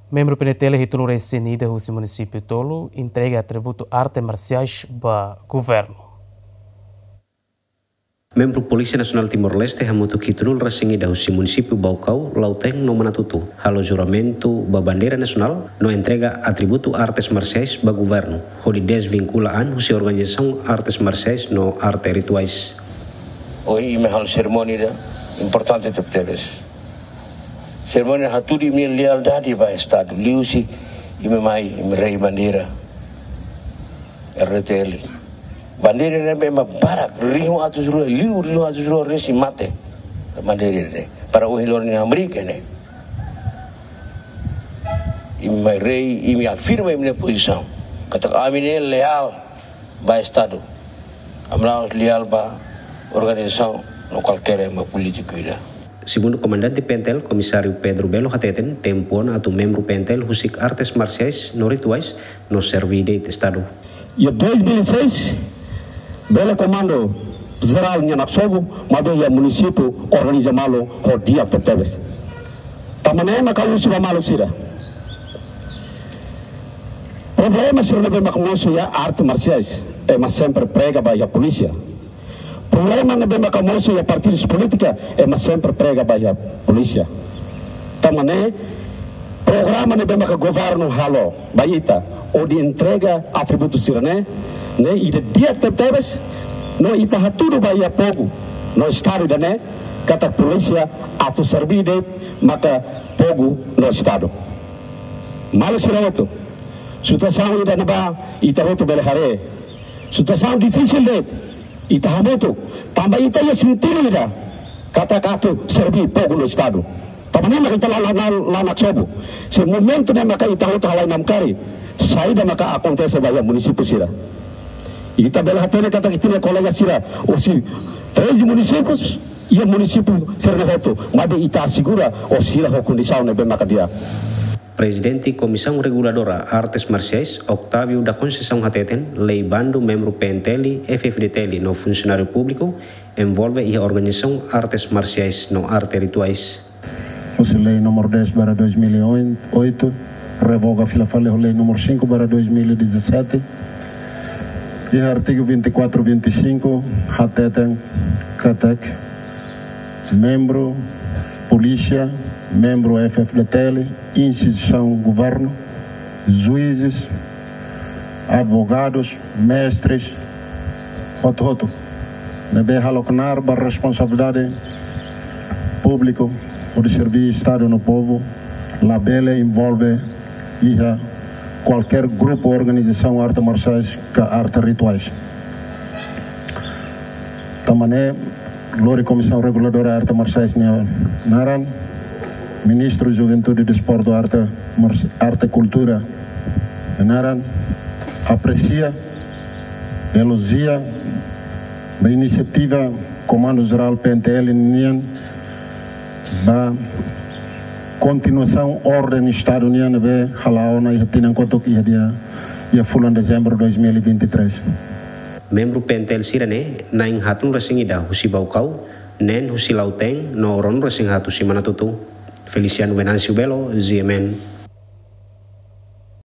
Membro PNTL retornou recém-ida ao município Tolo, entrega atributo artes marciais para governo. Membro Polícia Nasional Timor-Leste hamutu kitunul recém-ida ao município Baucau, Lauteng no Manatutu. Halo juramento ba bandeira nasional no entrega atributo artes marciais ba governo. Hodi desvinculaan husi organização artes marciais no arte rituais. Hoje me hal cerimônia importante de teles. Cerimônia haturi minha lealdade para o Estado. Liusi e me mai me rei bandeira. RTL. Bandeira ne me barak riu atus ru riu atus ru resi mate. Bandeira ne para o hilor ni Amerika ne. E me rei e me afirma minha posição. Kata kami ne leal para o Estado. Amlaos leal para organização no qualquer político ida. Segundo Comandante PNTL, Comissário Pedro Belo Hateten, tempuan atu membro PNTL husik artes marciais no rituais no servide de Estado. E em 2006, Belo Comando Geral Nhanaksobo, mas o município organiza malo o dia PTVs. Tamaném na calusi ba malo sira. Problema se não bem macamoso ya artes marciais, é mas sempre prega ba a polícia. Problema na bem macamoso e partidos políticos é mas sempre prega para a polícia. Também programa na bem governo halo baita ou de entrega atributos sirene, né e de dia teves no ita haturu para povo no estado da né kata polícia atu servir de maka povo no estado. Malo sirato. Situação ida na ba ita roto belehare. Situação difícil de itahamoto, tambah ita ya sintiri ida kata-kata serbi pogo no estado. Tambah nama kita lanak sobo. Se momento na maka itahoto halai namkari, saída maka acontece baya município sira. Ita bela hatene kata kita colega sira, ou se 13 municípios e o município sernehoto, mas ita assegura ou sira ho condição na bem maka dia. Presidente Comissão Reguladora Artes Marciais, Octavio da Conceição Hateten, leibando membro PNTL e FFDTL no funcionário público, envolve a organização Artes Marciais no arte rituais. A lei número 10/2008 revoga a lei número 5/2017 e o artigo 24/25 Hateten, Katek, membro polícia, membro FFDTL, instituição governo, juízes, advogados, mestres, outro. Nebe haloknar bar responsabilidade público por servir Estado no povo, labele envolve qualquer grupo ou organização arte marciais que arte rituais. Também Lori Comissão Reguladora Arte Marciais Naran, Ministro Juventude e Desporto Arte e Cultura Naran, aprecia, elogia a iniciativa Comando Geral PNTL Nian, da continuação ordem Estado Nian be halaona e tinan kotok ia fulan dezembro 2023. Membro PNTL Sirene, naing hatun resingida husi Baucau, nen husi Lauteng, no oron resing hatu si Manatutu. Feliciano Venancio Belo, ZMN.